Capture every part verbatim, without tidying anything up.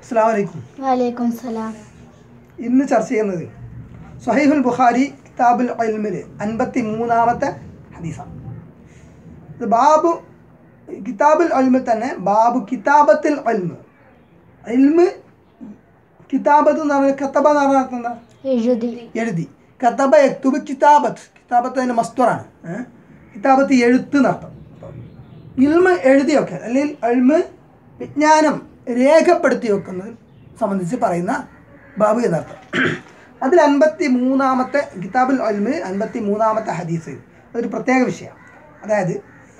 അസ്സലാമു അലൈക്കും. വലൈക്കും സലാം. ഇന്ന് ചർച്ച ചെയ്യുന്നത് സ്വഹീഹുൽ ബുഖാരി കിതാബുൽ ഇൽമിൽ അൻപത്തി മൂന്നാമത്തെ ഹദീസാണ്. ഇത് ബാബു കിതാബുൽ ഇൽമിൽ തന്നെ ബാബു കിതാബത്തിൽ ഇൽമ്. ഇൽമ് കിതാബത്ത് എന്ന് പറഞ്ഞാൽ കത്തബ എന്ന് പറഞ്ഞാൽ അർത്ഥം എന്താ? എഴുതി. എഴുതി. കത്തബ യക്തുബ് കിതാബത്ത്. കിതാബത്ത് അതിൻ്റെ മസ്തുറാണ്. കിതാബത്ത് എഴുത്ത് എന്നർത്ഥം. ഇൽമ് എഴുതി വെക്കൽ അല്ലെങ്കിൽ ഇൽമ് വിജ്ഞാനം രേഖപ്പെടുത്തി വെക്കുന്നത് സംബന്ധിച്ച് പറയുന്ന ബാബു എന്നർത്ഥം. അതിൽ അൻപത്തി മൂന്നാമത്തെ കിതാബുൽ ഇൽമ് അൻപത്തി മൂന്നാമത്തെ ഹദീസ് അതൊരു പ്രത്യേക വിഷയമാണ്. അതായത്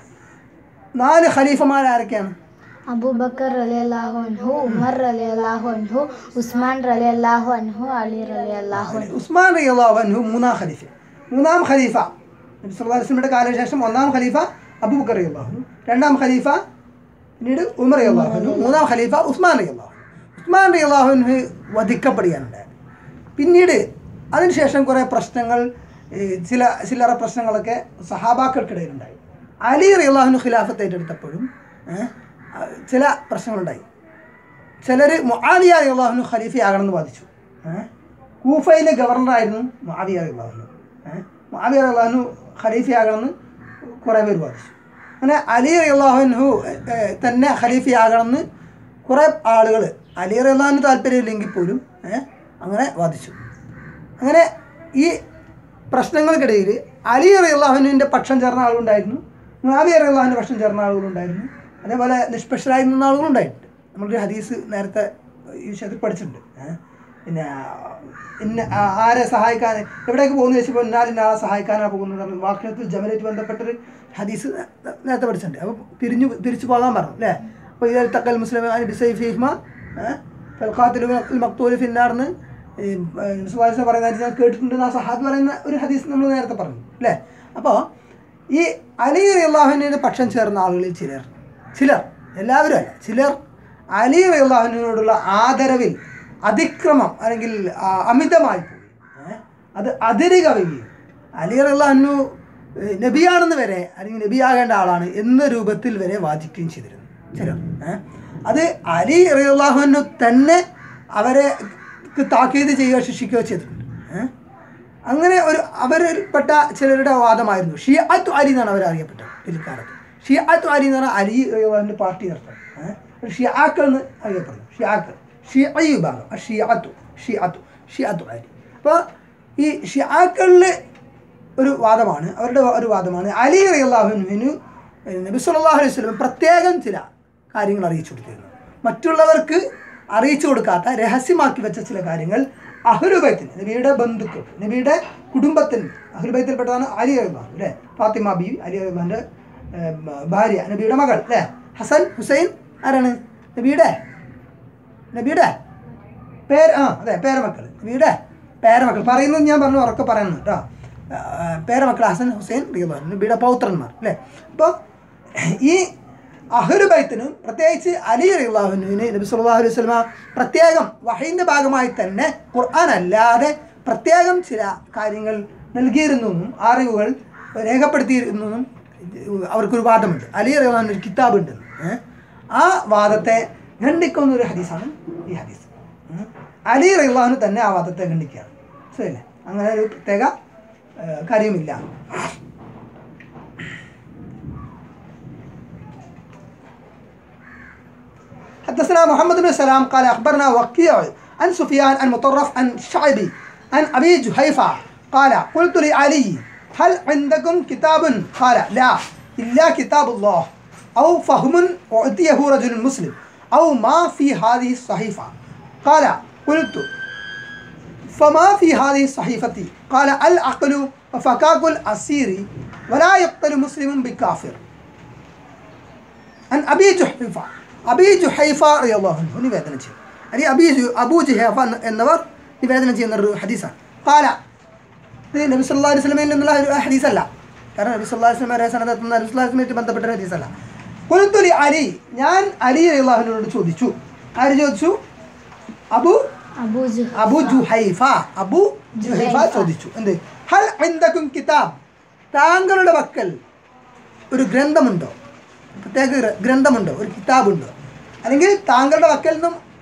നാല് ഖലീഫമാരാരൊക്കെയാണ്? അബൂബക്കർ റളിയല്ലാഹു അൻഹു, ഉമർ റളിയല്ലാഹു അൻഹു, ഉസ്മാൻ റളിയല്ലാഹു അൻഹു, അലി റളിയല്ലാഹു അൻഹു. ഉസ്മാൻ റളിയല്ലാഹു അൻഹു മൂന്നാം ഖലീഫ. മൂന്നാം ഖലീഫ നബി സല്ലല്ലാഹു അലൈഹി വസല്ലമയുടെ കാലശേഷം ഒന്നാം ഖലീഫ അബൂബക്കർ റളിയല്ലാഹു അൻഹു, രണ്ടാം ഖലീഫ പിന്നീട് ഉമർ റളിയല്ലാഹു അൻഹു, മൂന്നാം ഖലീഫ ഉസ്മാൻ റളിയല്ലാഹു അൻഹു. ഉസ്മാൻ റളിയല്ലാഹു അൻഹു വധിക്കപ്പെടുകയാണുണ്ടായത്. പിന്നീട് അതിനുശേഷം കുറേ പ്രശ്നങ്ങൾ, ചില ചില്ലറ പ്രശ്നങ്ങളൊക്കെ സഹാബാക്കൾക്കിടയിലുണ്ടായി. അലി റളിയല്ലാഹു അൻഹു ഖിലാഫത്ത് ഏറ്റെടുത്തപ്പോഴും ചില പ്രശ്നങ്ങളുണ്ടായി. ചിലർ മുആവിയ റളിയല്ലാഹു അൻഹു ഖലീഫയാകണമെന്ന് വാദിച്ചു. കൂഫയിലെ ഗവർണറായിരുന്നു മുആവിയ റളിയല്ലാഹു അൻഹു. മുആവിയ റളിയല്ലാഹു അൻഹു ഖലീഫയാകണമെന്ന് കുറേ പേർ വാദിച്ചു. അങ്ങനെ അലി റളിയല്ലാഹു അൻഹു തന്നെ ഖലീഫയാകണമെന്ന് കുറേ ആളുകൾ, അലി റളിയല്ലാഹു അൻഹു താല്പര്യമില്ലെങ്കിൽ പോലും അങ്ങനെ വാദിച്ചു. അങ്ങനെ ഈ പ്രശ്നങ്ങൾക്കിടയിൽ അലി റളിയല്ലാഹു അൻഹുവിൻ്റെ പക്ഷം ചേർന്ന ആളുകളുണ്ടായിരുന്നു, മുആവിയ റളിയല്ലാഹു അൻഹുവിൻ്റെ പക്ഷം ചേർന്ന ആളുകളുണ്ടായിരുന്നു, അതേപോലെ നിഷ്പക്ഷരായി നിന്ന ആളുകളുണ്ടായിട്ടുണ്ട്. നമ്മളൊരു ഹദീസ് നേരത്തെ ഈ വിഷയത്തിൽ പഠിച്ചിട്ടുണ്ട്. പിന്നെ ഇന്ന ആരെ സഹായിക്കാൻ എവിടേക്ക് പോകുന്നു ചോദിച്ചപ്പോൾ ഇന്നാലിന്ന ആളെ സഹായിക്കാനാണ് പോകുന്നത് വാക്യത്തിൽ ജമലായിട്ട് ബന്ധപ്പെട്ടൊരു ഹദീസ് നേരത്തെ പഠിച്ചിട്ടുണ്ട്. അപ്പോൾ തിരിഞ്ഞു തിരിച്ചു പോകാൻ പറഞ്ഞു അല്ലേ. അപ്പോൾ ഇതിൽ തക്കൽ മുസ്ലിം ബിസൈഫിഹിമ ഫൽഖാത്തിലു മഖ്തൂലു ഫിന്നാർന്ന് സുവാരിസ പറയുന്നത് ഞാൻ കേട്ടിട്ടുണ്ട് ആ സഹാബി പറയുന്ന ഒരു ഹദീസ് നമ്മൾ നേരത്തെ പറഞ്ഞു അല്ലേ. അപ്പോൾ ഈ അലി റളിയല്ലാഹു അൻഹുവിൻ്റെ പക്ഷം ചേർന്ന ആളുകളിൽ ചിലർ ചിലർ എല്ലാവരും അല്ല ചിലർ അലി റളിയല്ലാഹു അൻഹുവിനോടുള്ള ആദരവിൽ അതിക്രമം അല്ലെങ്കിൽ അമിതമായി പോയി അത് അതിര് കവിയുകയും അലി റളിയല്ലാഹു അൻഹു നബിയാണെന്ന് വരെ അല്ലെങ്കിൽ നബിയാകേണ്ട ആളാണ് എന്ന രൂപത്തിൽ വരെ വാദിക്കുകയും ചെയ്തിരുന്നു ചിലർ. അത് അലി റളിയല്ലാഹു അൻഹു തന്നെ അവരെ താക്കീത് ചെയ്യുകയോ ശിക്ഷിക്കുകയോ ചെയ്തിട്ടുണ്ട്. അങ്ങനെ ഒരു അവരിൽപ്പെട്ട ചിലരുടെ വാദമായിരുന്നു ഷിയഅത്തു അലി എന്നാണ് അവർ അറിയപ്പെട്ടത് പിൽക്കാലത്ത്. ഷിയഅത്തു അലി എന്ന് പറഞ്ഞാൽ അലി റളിയല്ലാഹുവിൻ്റെ പാർട്ടി നടത്തുന്നത് ഷിയാക്കൾ എന്ന് അറിയപ്പെടുന്നു. ഷിയാക്കൾ ഷിയഈ വിഭാഗം ഷിയഅത്തു ഷിയഅത്തു ഷിയഅത്തു അലി. അപ്പോൾ ഈ ഷിയാക്കളിൽ ഒരു വാദമാണ്, അവരുടെ ഒരു വാദമാണ് അലി റളിയല്ലാഹു അൻഹുവിന് നബി സല്ലല്ലാഹു അലൈഹി വസല്ലം പ്രത്യേകം ചില കാര്യങ്ങൾ അറിയിച്ചു കൊടുത്തിരുന്നു. മറ്റുള്ളവർക്ക് അറിയിച്ചു കൊടുക്കാത്ത രഹസ്യമാക്കി വെച്ച ചില കാര്യങ്ങൾ അഹ്ലു ബൈത്തിന്, നബിയുടെ ബന്ധുക്കൾ, നബിയുടെ കുടുംബത്തിന് അഹ്ലു ബൈത്തിൽപ്പെട്ടതാണ് അലി റളിയല്ലാഹു അല്ലേ. ഫാത്തിമ ബീവി അലി റളിയല്ലാഹുവിൻ്റെ ഭാര്യ, നബിയുടെ മകൾ അല്ലേ. ഹസൻ ഹുസൈൻ ആരാണ്? നബിയുടെ നബിയുടെ പേര് ആ അതെ പേരമക്കൾ, നബിയുടെ പേരമക്കൾ പറയുന്നത് ഞാൻ പറഞ്ഞു ഉറക്കെ പറയുന്നു കേട്ടോ. പേരമക്കൾ ഹസൻ ഹുസൈൻ റളിയല്ലാഹു അൻഹു നബിയുടെ പൗത്രന്മാർ അല്ലേ. അപ്പോൾ ഈ അഹ്ലു ബൈത്തിനും പ്രത്യേകിച്ച് അലി റളിയല്ലാഹു അൻഹുവിന് നബി സല്ലല്ലാഹു അലൈഹി വസല്ലം പ്രത്യേകം വഹയിൻ്റെ ഭാഗമായി തന്നെ ഖുർആൻ അല്ലാതെ പ്രത്യേകം ചില കാര്യങ്ങൾ നൽകിയിരുന്നെന്നും അറിവുകൾ രേഖപ്പെടുത്തിയിരുന്നെന്നും അവർക്കൊരു വാദമുണ്ട്. അലി റളിയല്ലാഹു അൻഹു ഒരു കിതാബുണ്ടെന്ന്. ആ വാദത്തെ ഖണ്ഡിക്കുന്ന ഒരു ഹദീസാണ് ഈ ഹദീസ്. അലി റളിയല്ലാഹു അൻഹു തന്നെ ആ വാദത്തെ ഖണ്ഡിക്കുകയാണ്. ശരിയല്ലേ? അങ്ങനെ ഒരു പ്രത്യേക കാര്യമില്ല. حدثنا محمد بن سلام قال أخبرنا وكيع عن سفيان عن مطرف عن شعبي عن أبي جحيفة قال قلت لعلي هل عندكم كتاب؟ قال لا إلا كتاب الله أو فهم أعطيه رجل مسلم أو ما في هذه الصحيفة. قال قلت فما في هذه الصحيفة؟ قال العقل وفكاك الأسير ولا يقتل مسلم بكافر. عن أبي جحيفة അബീ ജുഹൈഫ റളിയല്ലാഹു അൻഹു നിവേദനം ചെയ്തു. അല്ലെങ്കിൽ അബീ അബൂ ജുഹൈഫ എന്നവർ നിവേദനം ചെയ്യുന്ന ഒരു ഹദീസാണ്. ഖാല ഇത് നബി സല്ലല്ലാഹു അലൈഹി വസല്ലമയിൽ നിന്നുള്ള ഒരു ഹദീസല്ല. കാരണം നബി സല്ലല്ലാഹു അലൈഹി വസല്ലമയുടെ സനദത്തുന്ന നബി സല്ലല്ലാഹു അലൈഹി വസല്ലമയുമായി ബന്ധപ്പെട്ട ഒരു ഹദീസല്ല. ഖുൽതു ലി അലി, ഞാൻ അലി റളിയല്ലാഹു അൻഹുവിനോട് ചോദിച്ചു. ആര് ചോദിച്ചു? അബൂ അബൂ ജുഹൈഫ അബൂ ജുഹൈഫ ചോദിച്ചു. എന്ത്? ഹൽ ഇൻദകും കിതാബ്, താങ്കളുടെ പക്കൽ ഒരു ഗ്രന്ഥമുണ്ടോ? പ്രത്യേക ഗ്രന്ഥമുണ്ടോ? ഒരു കിതാബുണ്ടോ? അല്ലെങ്കിൽ താങ്കളുടെ പക്കൽ നിന്നും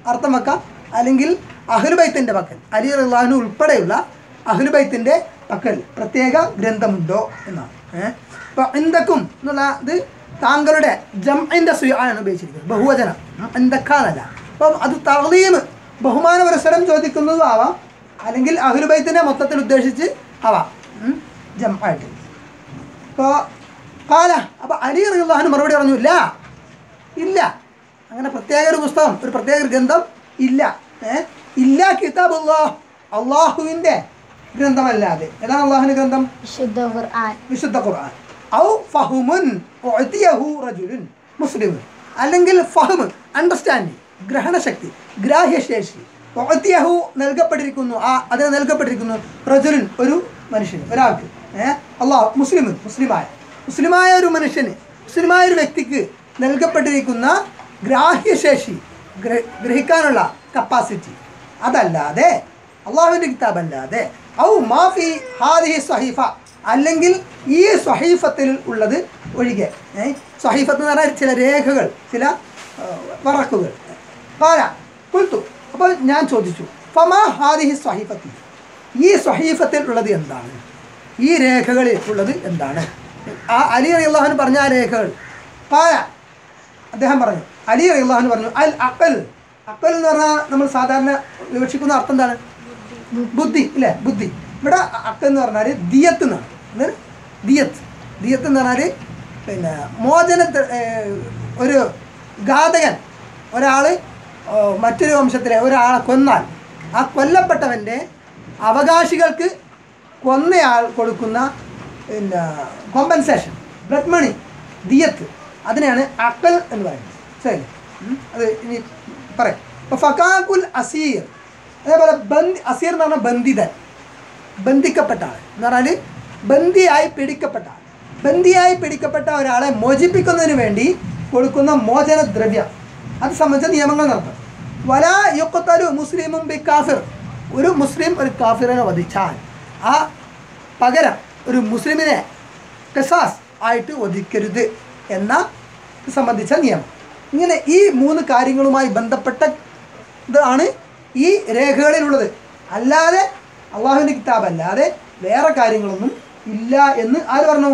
അർത്ഥം വെക്കാം. അല്ലെങ്കിൽ അഹ്ലുബൈത്തിൻ്റെ പക്കൽ അലി റളിയല്ലാഹു അൻഹു ഉൾപ്പെടെയുള്ള അഹ്ലുബൈത്തിൻ്റെ പക്കൽ പ്രത്യേക ഗ്രന്ഥമുണ്ടോ എന്നാണ്. ഏഹ് അപ്പോൾ എന്തൊക്കും എന്നുള്ള ഇത് താങ്കളുടെ ജംഇൻ്റെ സുയാണ് ഉപയോഗിച്ചിരിക്കുന്നത്, ബഹുവചനം എന്തൊക്കാന്നല്ല. അപ്പം അത് തഅ്ലീം ബഹുമാന പുരസ്സരം ചോദിക്കുന്നതും ആവാം, അല്ലെങ്കിൽ അഹ്ലുബൈത്തിനെ മൊത്തത്തിൽ ഉദ്ദേശിച്ച് ആവാം ജംആയിട്ട്. ഇപ്പോൾ കാല അപ്പോൾ അലി റളിയല്ലാഹു അൻഹു മറുപടി പറഞ്ഞു, ഇല്ല ഇല്ല, അങ്ങനെ പ്രത്യേക ഒരു പുസ്തകം, ഒരു പ്രത്യേക ഒരു ഗ്രന്ഥം ഇല്ല. ഏഹ് ഇല്ല കിതാബുല്ലാഹ്, അള്ളാഹുവിൻ്റെ ഗ്രന്ഥമല്ലാതെ. ഏതാണ് അള്ളാഹുവിൻ്റെ ഗ്രന്ഥം? വിശുദ്ധ ഖുർആൻ. വിശുദ്ധ ഖുർആൻ. ഔ ഫഹുമുൻ ഉഅതിയഹു റജുലുൻ മുസ്ലിമുൻ, അല്ലെങ്കിൽ ഫഹ്മ് അണ്ടർസ്റ്റാൻഡിങ്, ഗ്രഹണശക്തി, ഗ്രാഹ്യശേഷി. ഉഅതിയഹു നൽകപ്പെട്ടിരിക്കുന്നു, ആ അതിന് നൽകപ്പെട്ടിരിക്കുന്നു റജുലുൻ ഒരു മനുഷ്യന്, ഒരാൾക്ക്. ഏഹ് അള്ളാഹു മുസ്ലിമുൻ മുസ്ലിമായ മുസ്ലിമായ ഒരു മനുഷ്യന്, മുസ്ലിമായ ഒരു വ്യക്തിക്ക് നൽകപ്പെട്ടിരിക്കുന്ന ഗ്രാഹ്യശേഷി, ഗ്രഹിക്കാനുള്ള കപ്പാസിറ്റി, അതല്ലാതെ അള്ളാഹുവിൻ്റെ കിതാബല്ലാതെ ഔ മാഫി ഹാദിഹി സ്വഹീഫ, അല്ലെങ്കിൽ ഈ സ്വഹീഫത്തിൽ ഉള്ളത് ഒഴികെ. സ്വഹീഫത്ത് എന്ന് പറഞ്ഞാൽ ചില രേഖകൾ, ചില വറക്കുകൾ. കാല കുൽത്തു, അപ്പോൾ ഞാൻ ചോദിച്ചു, ഫമാ ഹാദിഹി സ്വഹീഫത്തി, ഈ സ്വഹീഫത്തിൽ ഉള്ളത് എന്താണ്, ഈ രേഖകളിൽ ഉള്ളത് എന്താണ്? ആ അലി റളിയല്ലാഹു അൻഹു പറഞ്ഞ ആ രേഖകൾ. കാല അദ്ദേഹം പറഞ്ഞു, അലി റളിയല്ലാഹു അൻഹു പറഞ്ഞു, അൽ അഖൽ. അഖൽ എന്ന് പറഞ്ഞാൽ നമ്മൾ സാധാരണ വിവക്ഷിക്കുന്ന അർത്ഥം എന്താണ്? ബുദ്ധി, ഇല്ലേ? ബുദ്ധി. ഇവിടെ അഖൽ എന്ന് പറഞ്ഞാൽ ദിയത്ത് എന്നാണ്. എന്താണ് ദിയത്ത്? ദിയത്ത് എന്ന് പറഞ്ഞാൽ പിന്നെ മോചന, ഒരു ഘാതകൻ ഒരാൾ മറ്റൊരു വംശത്തിലെ ഒരാളെ കൊന്നാൽ ആ കൊല്ലപ്പെട്ടവൻ്റെ അവകാശികൾക്ക് കൊന്നയാൾ കൊടുക്കുന്ന പിന്നെ കോമ്പൻസേഷൻ, ബ്ലഡ് മണി, ദിയത്ത്, അതിനെയാണ് അഖൽ എന്ന് പറയുന്നത്. ശരി, അത് ഇനി പറയാം. ഇപ്പോൾ ഫക്കാക്കുൽ അസീർ, അതേപോലെ ബന്ദി, അസീർ എന്ന് പറഞ്ഞാൽ ബന്ധിതൻ, ബന്ധിക്കപ്പെട്ട ആൾ എന്ന് പറഞ്ഞാൽ ബന്ദിയായി പിടിക്കപ്പെട്ട ആൾ. ബന്ദിയായി പിടിക്കപ്പെട്ട ഒരാളെ മോചിപ്പിക്കുന്നതിന് വേണ്ടി കൊടുക്കുന്ന മോചനദ്രവ്യം, അത് സംബന്ധിച്ച നിയമങ്ങൾ നടത്തും. വലാ യുഖ്തലു മുസ്ലിമും ബി കാഫിർ, ഒരു മുസ്ലിം ഒരു കാഫിറിനെ വധിച്ചാൽ ആ പകരം ഒരു മുസ്ലിമിനെ ഖിസാസ് ആയിട്ട് വധിക്കരുത് എന്ന സംബന്ധിച്ച നിയമം. ഇങ്ങനെ ഈ മൂന്ന് കാര്യങ്ങളുമായി ബന്ധപ്പെട്ട ഇതാണ് ഈ രേഖകളിലുള്ളത്. അല്ലാതെ അള്ളാഹുവിൻ്റെ കിതാബ് അല്ലാതെ വേറെ കാര്യങ്ങളൊന്നും ഇല്ല എന്ന് ആര് പറഞ്ഞു?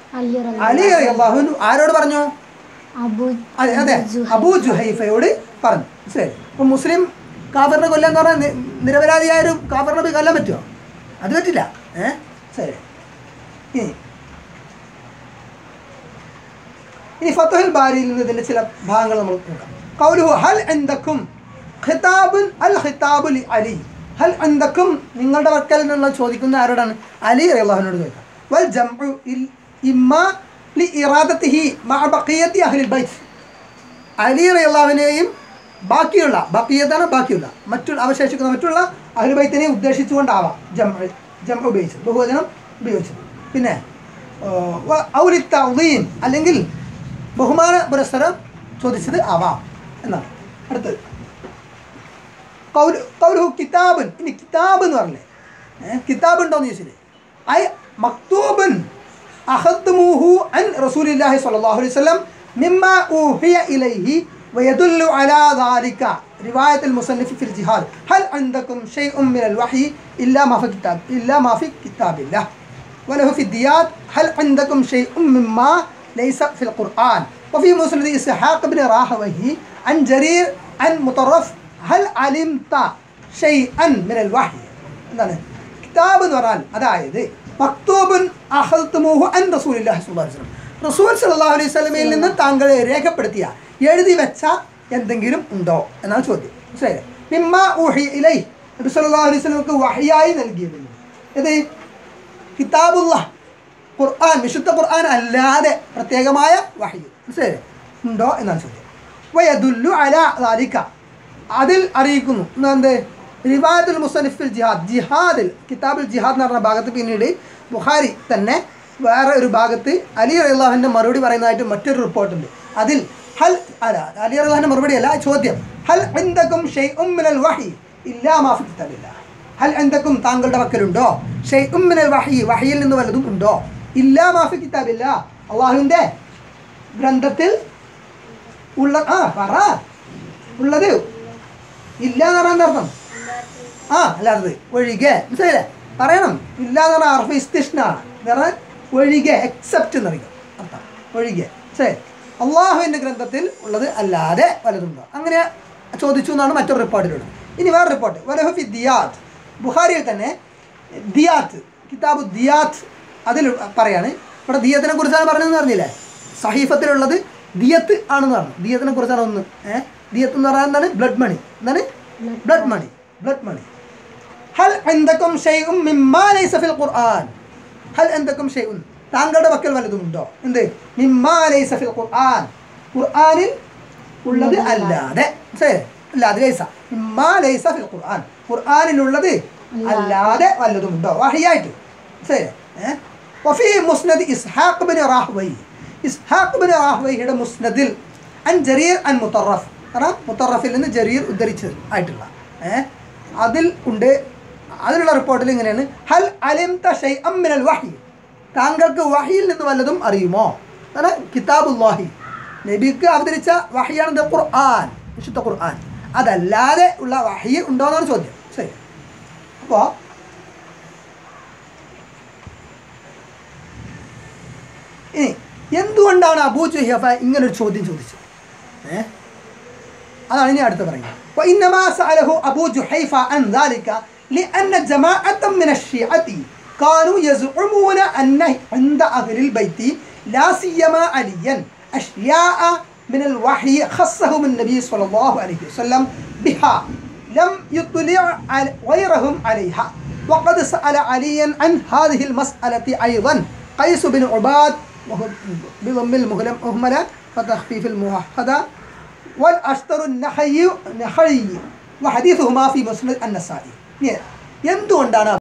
അലി റളിയല്ലാഹു അൻഹു ആരോട് പറഞ്ഞു? അതെ അതെ അബൂ ജുഹൈഫയോട് പറഞ്ഞു. ശരി, അപ്പം മുസ്ലിം കാഫറിനെ കൊല്ലാന്ന് പറഞ്ഞാൽ നിരപരാധിയായ ഒരു കാഫറിനെ പോയി കൊല്ലാൻ പറ്റുമോ? അത് പറ്റില്ല. ഏഹ് ശരി, ഇനി ഇനി ഫത്ഹുൽ ബാരിയിൽ നിന്ന് ഇതിൻ്റെ ചില ഭാഗങ്ങൾ നമ്മൾ നോക്കാം. ഖൗലുഹു ഹൽ ഇൻദകും ഖിതാബുൻ അൽ ഖിതാബു ലി അലി, ഹൽ ഇൻദകും നിങ്ങളുടെ വക്കൽ എന്നുള്ള ചോദിക്കുന്ന ആരോടാണ്? അലി റളിയല്ലാഹു അൻഹുവിനോട് ചോദിക്കാം. വൽ ജംഉ ഇമ്മാ ലി ഇറാദത്തിഹി മഅ ബഖിയത്തി അഹ്ലിൽ ബൈത്ത്, അലി റളിയല്ലാഹുവിനെയും ബാക്കിയുള്ള ബഖിയത്താണ് ബാക്കിയുള്ള മറ്റുള്ള അവശേഷിക്കുന്ന മറ്റുള്ള അഹ്ലുൽ ബൈത്തിനെയും ഉദ്ദേശിച്ചുകൊണ്ടാവാം ജംഉ ജംഉ ഉപയോഗിച്ചത്, ബഹുവചനം ഉപയോഗിച്ചത്. പിന്നെ ഔലി തഅ്ദീം, അല്ലെങ്കിൽ ബഹുമാന പുരസ്സരം ചോദിച്ചത് ആവാം എന്നാണ്. അടുത്തത് ഖൗലുഹു കിതാബുൻ, ഇനി കിതാബ് എന്ന് പറഞ്ഞേ കിതാബ് ഉണ്ടോയെന്ന് ചോദിച്ചില്ലേ? ഐ മക്തൂബുൻ അഖദ്മുഹു അൻ റസൂലില്ലാഹി സ്വല്ലല്ലാഹു അലൈഹി വസല്ലം മിമ്മാ ഊഹിയ ഇലൈഹി വയദുല്ലു അലാ ദാലിക റിവായത്തുൽ മുസന്നിഫ് ഫിൽ ജിഹാദ് ഹൽ അൻദകും ഷൈഉൻ മിനൽ വഹി ഇല്ലാ മാ ഫി കിതാബ് ഇല്ലാ മാ ഫി കിതാബില്ലാഹ് വലഹു ഫി ദിയാത് ഹൽ അൻദകും ഷൈഉൻ മിമ്മാ ലൈസ ഫിൽ ഖുർആൻ വഫി മുസ്നദ് ഇസ്ഹാഖ് ഇബ്നു റാഹവൈഹി അൻ ജരീർ അൻ മുതറഫ് ഹൽ അലിംത ഷൈഅൻ മിനൽ വഹി. എന്താണ് കിതാബ് എന്ന് പറഞ്ഞാൽ? അതായത് മക്തൂബുൻ അഖദ്തുമുഹു അൻ റസൂലില്ലാഹി സ്വല്ലല്ലാഹു അലൈഹി വസല്ലം, റസൂൽ സ്വല്ലല്ലാഹു അലൈഹി വസല്ലമയിൽ നിന്ന് താങ്കൾ രേഖപ്പെടുത്തിയ എഴുതി വെച്ച എന്തെങ്കിലും ഉണ്ടോ എന്നാണ് ചോദ്യം. ശരി, മിമ്മാ ഊഹിയ ഇലൈഹി, നബി സല്ലല്ലാഹു അലൈഹി വസല്ലമക്ക് വഹ്യായി നൽകിയതിൽ ഇത് കിതാബുല്ലാഹ് ഖുർആൻ, വിശുദ്ധ ഖുർആൻ അല്ലാതെ പ്രത്യേകമായ വഹ്യ് ശരി ഉണ്ടോ എന്നാണ് ചോദ്യം. വയദുല്ലു അലാ ദാലിക, അതിൽ അറിയിക്കുന്നു എന്ത്? റിവായത്തുൽ മുസന്നിഫ് ഫിൽ ജിഹാദ്, ജിഹാദിൽ കിതാബുൽ ജിഹാദ് എന്ന് പറഞ്ഞ ഭാഗത്ത് പിന്നീട് ബുഖാരി തന്നെ വേറെ ഒരു ഭാഗത്ത് അലി റളിയല്ലാഹു അൻഹു മറുപടി പറയുന്നതായിട്ട് മറ്റൊരു റിപ്പോർട്ടുണ്ട്. അതിൽ ഹൽ അല അലി റളിയല്ലാഹു അൻഹു മറുപടി അല്ല, ചോദ്യം ഹൽ ഇൻദകും ഷൈഉൻ മിനൽ വഹി ഇല്ലാ മാ ഫി കിതാബില്ലാഹ്, ഹൽ ഇൻദകും താങ്കളുടെ പക്കലുണ്ടോ ഷൈഉൻ മിനൽ വഹി, വഹിയിൽ നിന്ന് വല്ലതും ഉണ്ടോ? ഇല്ലാ മാ ഫി കിതാബില്ലാഹ്, അള്ളാഹുവിൻ്റെ ഗ്രന്ഥത്തിൽ ഉള്ള ആ പറ ഉള്ളത് ഇല്ല എന്ന് പറഞ്ഞാൽ എന്താ അർത്ഥം? ആ അല്ലാത്തത് ഒഴികെ, മനസ്സിലായില്ലേ? പറയണം. ഇല്ല എന്ന് പറഞ്ഞാൽ അർഫ് ഇസ്തിഷ്ണാണ് എന്ന് പറഞ്ഞാൽ ഒഴികെ, എക്സെപ്റ്റ് എന്നറിയാം അർത്ഥം. ഒഴികെ ശരി. അള്ളാഹുവിൻ്റെ ഗ്രന്ഥത്തിൽ ഉള്ളത് അല്ലാതെ വലതുണ്ടോ? അങ്ങനെ ചോദിച്ചു എന്നാണ് മറ്റൊരു റിപ്പോർട്ടിലുള്ളത്. ഇനി വേറെ റിപ്പോർട്ട്, വലഹുഫി ദിയാത്ത്, ബുഖാരിയിൽ തന്നെ ദിയാത്ത്, കിതാബ് ദിയാത്ത്, അതിൽ പറയാണ്. ഇവിടെ ദിയത്തിനെ കുറിച്ചാണ് പറഞ്ഞതെന്ന് പറഞ്ഞില്ലേ? സഹീഫത്തിലുള്ളത് ദിയത്ത് ആണെന്ന് പറഞ്ഞു. ദിയത്തിനെ കുറിച്ചാണ് ഒന്ന്. ഏഹ് ദിയത്ത് എന്ന് പറഞ്ഞാൽ എന്താണ്? Blood money. എന്താണ്? Blood money. Blood money. ഹൽ ഇൻദകും ഷൈഉൻ മിമ്മാ ലൈസ ഫിൽ ഖുർആൻ. ഹൽ ഇൻദകും ഷൈഉൻ, താങ്കളുടെ പക്കൽ വല്ലതുമുണ്ടോ? എന്ത്? മിമ്മാ ലൈസ ഫിൽ ഖുർആൻ, ഖുർആനിൽ ഉള്ളത് അല്ലാതെ. ശരി, അല്ലാതെ ലൈസ, മിമ്മാ ലൈസ ഫിൽ ഖുർആൻ, ഖുർആനിലുള്ളത് അല്ലാതെ വല്ലതുമുണ്ടോ? വഹിയായിട്ട്. ശരി. ഏഹ് വഫീ Musnad Ishaq bin Rahwayh, Ishaq bin റാഹ്വൈയുടെ മുസ്നദിൽ അൻ ജരീർ അൻ മുത്തറഫ്, കാരണം മുത്തറഫിൽ നിന്ന് ജരീർ ഉദ്ധരിച്ചത് ആയിട്ടുള്ള ഏഹ് അതിൽ ഉണ്ട്. അതിലുള്ള റിപ്പോർട്ടിൽ ഇങ്ങനെയാണ്, ഹൽ അലിംത ഷൈഅൻ മിനൽ വഹി, താങ്കൾക്ക് വഹിയിൽ നിന്ന് വല്ലതും അറിയുമോ? കാരണം കിതാബുല്ലാഹി, നബിക്ക് അവതരിച്ച വഹിയാണ് ഖുർആൻ, വിശുദ്ധ ഖുർആൻ. അതല്ലാതെ ഉള്ള വഹി ഉണ്ടോ എന്നാണ് ചോദ്യം. ശരി. അപ്പോൾ ഇനി എന്തുകൊണ്ടാണ് അബൂ ജുഹൈഫ ഇങ്ങനൊരു ചോദ്യം ചോദിച്ചത്? ഏഹ് അതാണ് ഇനി അടുത്ത് പറയുന്നത്. وإنما سأله أبو جحيفة عن ذلك لأن جماعة من الشيعة كانوا يزعمون أن عند أهل البيت لا سيما عليا أشياء من الوحي خصهم النبي صلى الله عليه وسلم بها لم يطلع غيرهم عليها. وقد سأل عليا عن هذه المسألة أيضا قيس بن عباد بضم المهملة وتخفيف الموحدة والأشتر النحي نحي وحديثهما في مسند النسائي. എന്തുകൊണ്ടാണ്